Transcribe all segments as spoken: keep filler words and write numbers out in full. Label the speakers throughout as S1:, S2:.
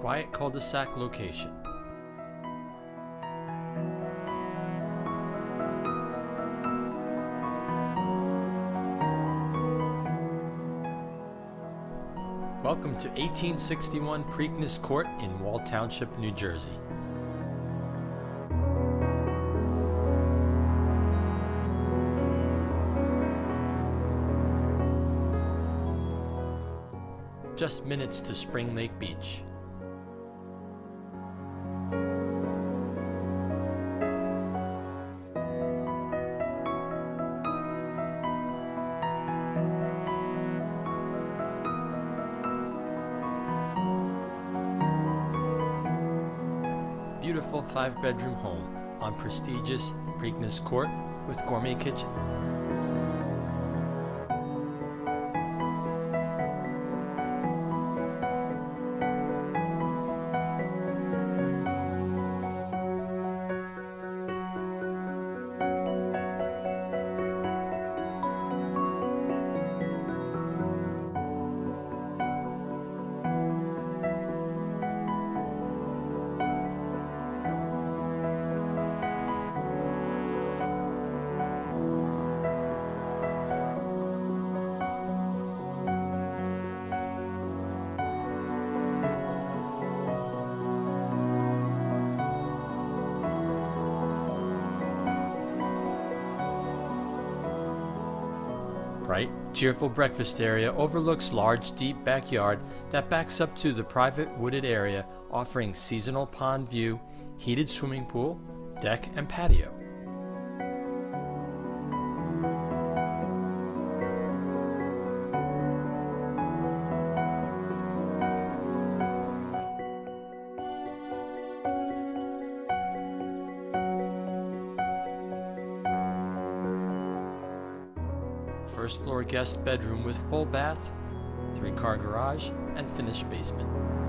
S1: quiet cul-de-sac location. Welcome to eighteen sixty-one Preakness Court in Wall Township, New Jersey. Just minutes to Spring Lake Beach. Beautiful five-bedroom home on prestigious Preakness Court with Gourmet Kitchen. Bright, cheerful breakfast area overlooks large, deep backyard that backs up to the private wooded area, offering seasonal pond view, heated swimming pool, deck, and patio. First floor guest bedroom with full bath, three-car garage, and finished basement.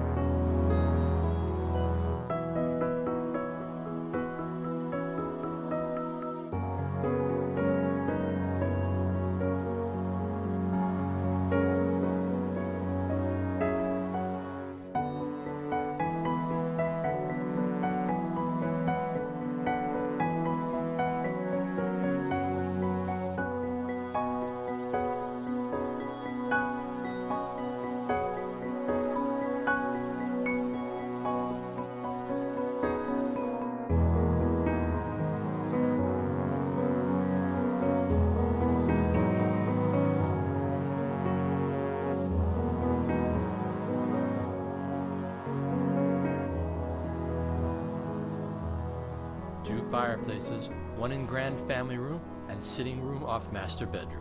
S1: Two fireplaces, one in grand family room and sitting room off master bedroom.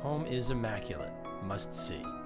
S1: Home is immaculate. Must see.